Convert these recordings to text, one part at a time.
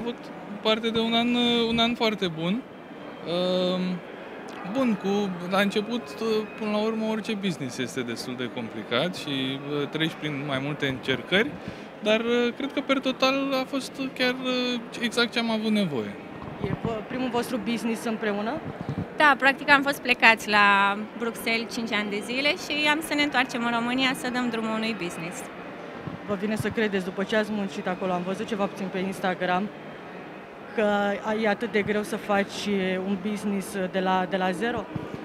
avut parte de un an foarte bun. Bun, la început, până la urmă, orice business este destul de complicat și treci prin mai multe încercări, dar cred că, per total, a fost chiar exact ce am avut nevoie. E primul vostru business împreună? Da, practic am fost plecați la Bruxelles 5 ani de zile și am să ne întoarcem în România să dăm drumul unui business. Vă vine să credeți, după ce ați muncit acolo, am văzut ceva puțin pe Instagram, că e atât de greu să faci un business de la zero?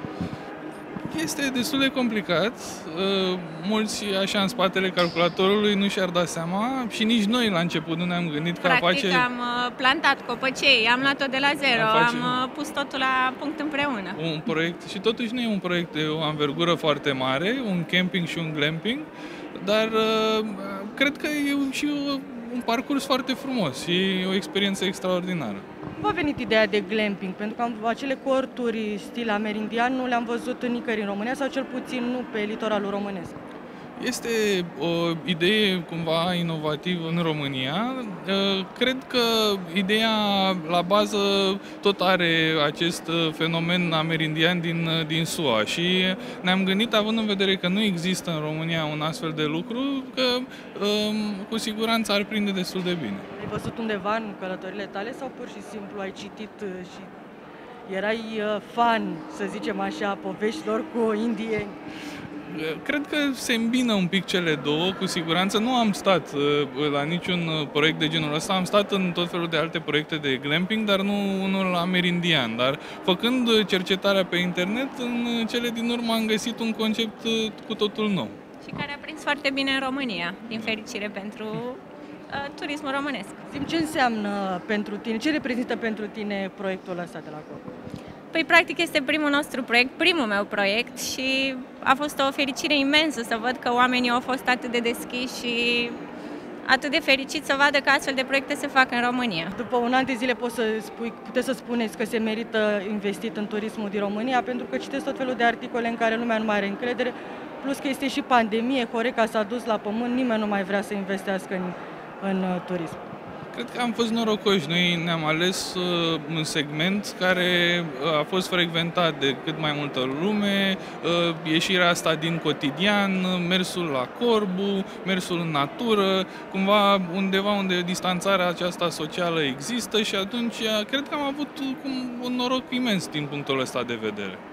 Este destul de complicat. Mulți, așa, în spatele calculatorului nu și-ar da seama și nici noi la început nu ne-am gândit că Practic am plantat copăcei, am luat-o de la zero, am pus totul la punct împreună. Un proiect, și totuși nu e un proiect de o anvergură foarte mare, un camping și un glamping, dar cred că e și un parcurs foarte frumos și o experiență extraordinară. Cum a venit ideea de glamping? Pentru că acele corturi stil amerindian nu le-am văzut nicăieri în România sau cel puțin nu pe litoralul românesc. Este o idee cumva inovativă în România. Cred că ideea la bază tot are acest fenomen amerindian din SUA și ne-am gândit, având în vedere că nu există în România un astfel de lucru, că cu siguranță ar prinde destul de bine. Ai văzut undeva în călătorile tale sau pur și simplu ai citit și erai fan, să zicem așa, poveștilor cu indieni? Cred că se îmbină un pic cele două, cu siguranță. Nu am stat la niciun proiect de genul ăsta, am stat în tot felul de alte proiecte de glamping, dar nu unul amerindian. Dar făcând cercetarea pe internet, în cele din urmă am găsit un concept cu totul nou. Și care a prins foarte bine în România, din fericire pentru turismul românesc. Zi-mi ce înseamnă pentru tine, ce reprezintă pentru tine proiectul ăsta de la Corp? Păi, practic, este primul nostru proiect, primul meu proiect și a fost o fericire imensă să văd că oamenii au fost atât de deschiși și atât de fericiți să vadă că astfel de proiecte se fac în România. După un an de zile puteți să spuneți că se merită investit în turismul din România, pentru că citesc tot felul de articole în care lumea nu mai are încredere, plus că este și pandemie, Horeca s-a dus la pământ, nimeni nu mai vrea să investească în turism. Cred că am fost norocoși. Noi ne-am ales un segment care a fost frecventat de cât mai multă lume, ieșirea asta din cotidian, mersul la Corbu, mersul în natură, cumva undeva unde distanțarea aceasta socială există și atunci cred că am avut un noroc imens din punctul ăsta de vedere.